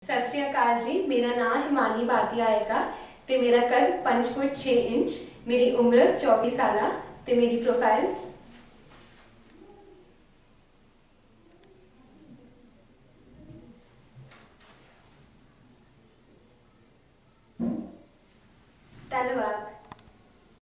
सत श्री अकाल जी। मेरा नाम हिमानी भाटिया है ते मेरा कद 5 फुट 6 इंच, मेरी उम्र 24 साल ते मेरी प्रोफाइल्स धन्यवाद।